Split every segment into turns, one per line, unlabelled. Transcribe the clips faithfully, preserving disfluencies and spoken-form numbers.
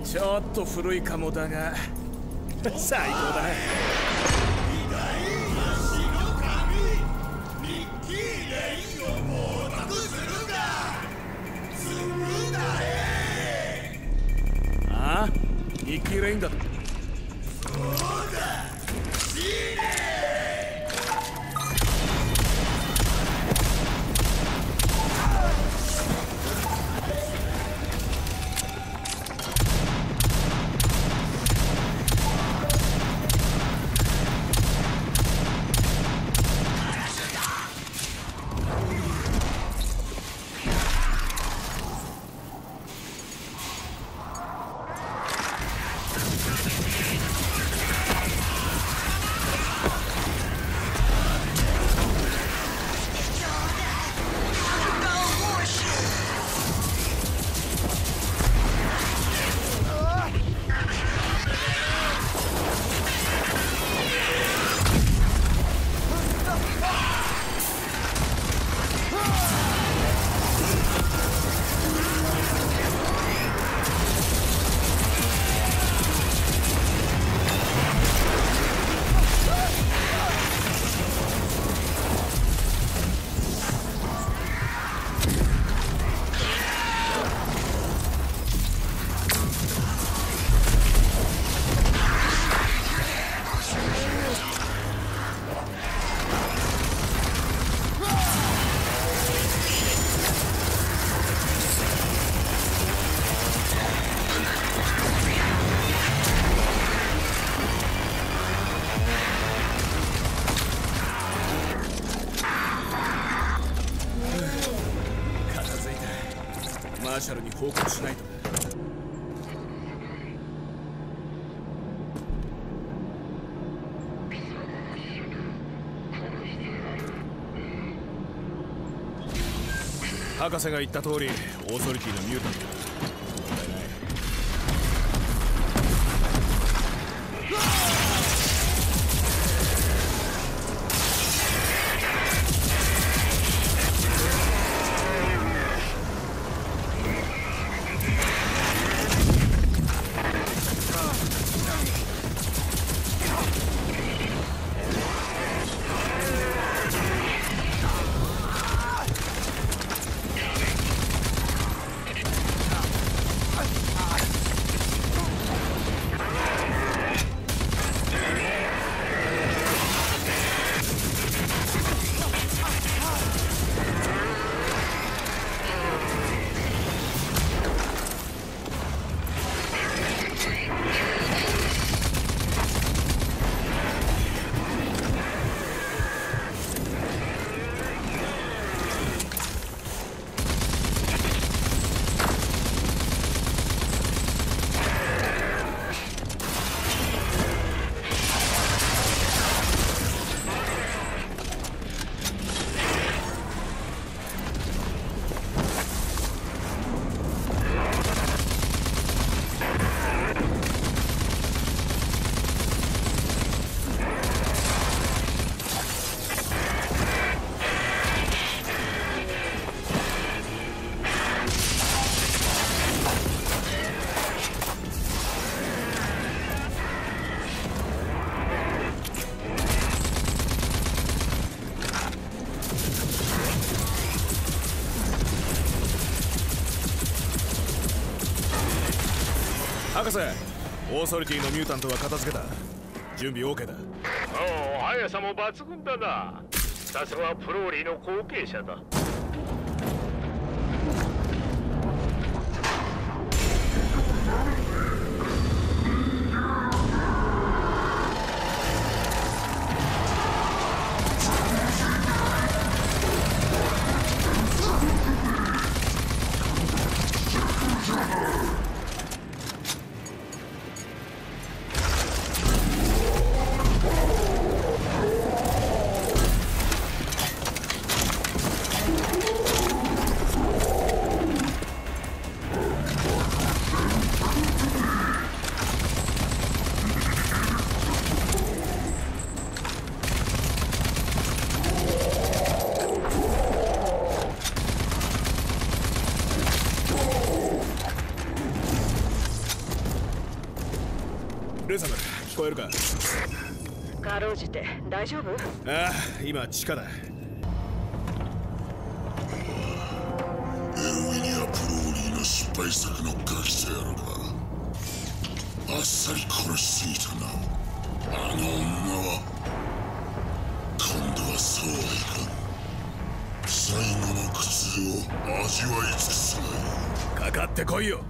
ちょっと古いかもだが最高だね。ああ、ニッキー・レインだ。そうだ、死ね。マーシャルに報告しないと。博士が言った通り、オーソリティのミュータントだ。問題ない。博士、オーソリティのミュータントは片付けた。準備 OK だ。
おお、速さも抜群だな。さすがはプローリーの後継者だ。
ルーサム、聞こえるか？
かろうじて大丈夫？
ああ、今地下だ。
エルウィニア・プローリーの失敗作のガキとやらがあっさり殺しすぎたな。あの女は今度はそうはいかん。最後の苦痛を味わい尽くすがいい。
かかってこいよ。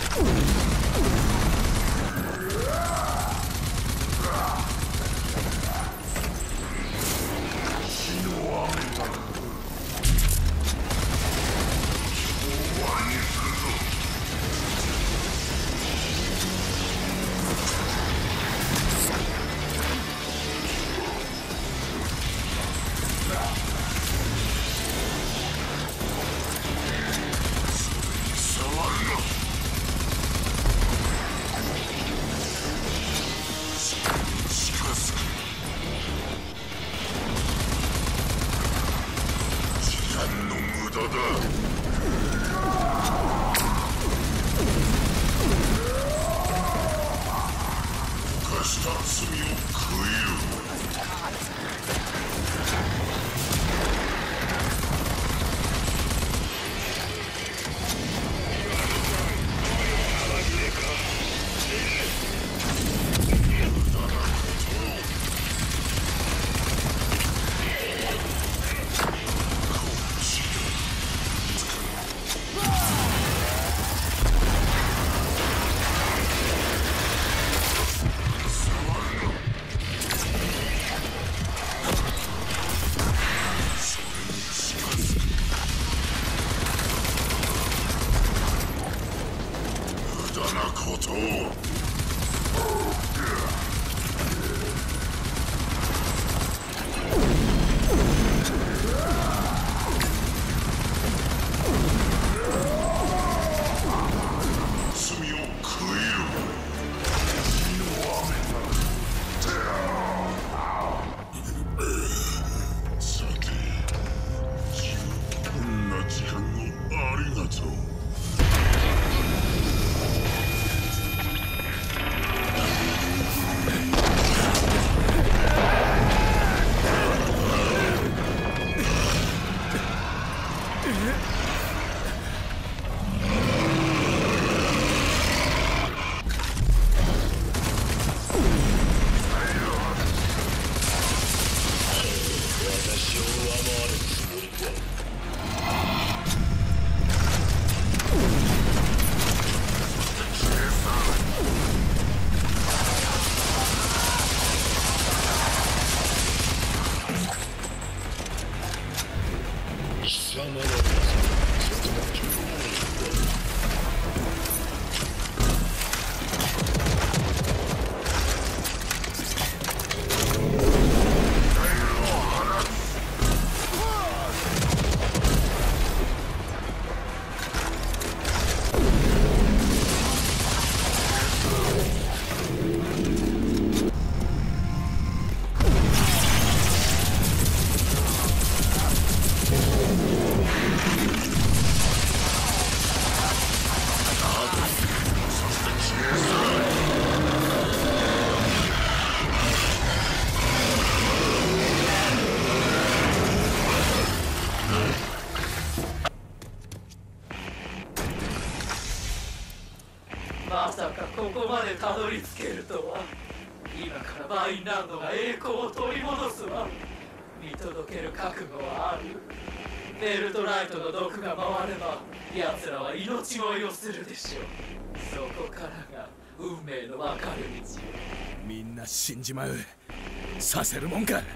まさかここまでたどり着けるとは。今からバインランドが栄光を取り戻すわ。見届ける覚悟はある。ベルトライトの毒が回れば奴らは命乞いをするでしょう。そこからが運命の分かれ道。
みんな死んじまう。させるもんか。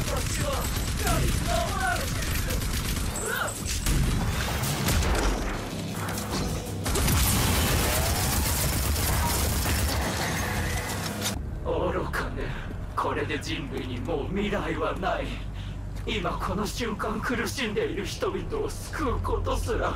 愚かね。これで人類にもう未来はない。今この瞬間苦しんでいる人々を救うことすら。